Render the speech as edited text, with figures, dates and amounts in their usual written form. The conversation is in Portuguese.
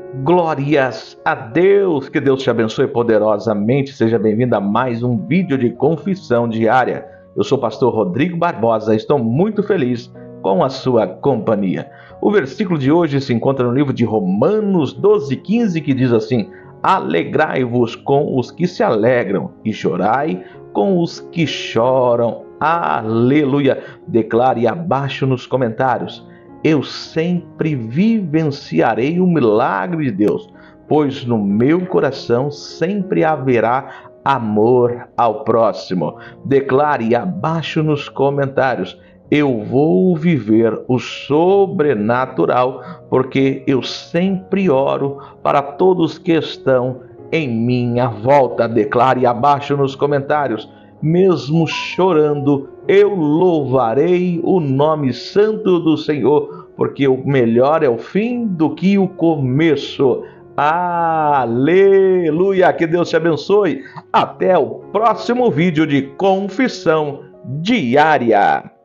Glórias a Deus, que Deus te abençoe poderosamente. Seja bem-vindo a mais um vídeo de confissão diária. Eu sou o pastor Rodrigo Barbosa, estou muito feliz com a sua companhia. O versículo de hoje se encontra no livro de Romanos 12:15, que diz assim: Alegrai-vos com os que se alegram e chorai com os que choram. Aleluia! Declare abaixo nos comentários: eu sempre vivenciarei o milagre de Deus, pois no meu coração sempre haverá amor ao próximo. Declare abaixo nos comentários: eu vou viver o sobrenatural, porque eu sempre oro para todos que estão em minha volta. Declare abaixo nos comentários: mesmo chorando, eu louvarei o nome santo do Senhor, porque o melhor é o fim do que o começo. Aleluia! Que Deus te abençoe. Até o próximo vídeo de confissão diária.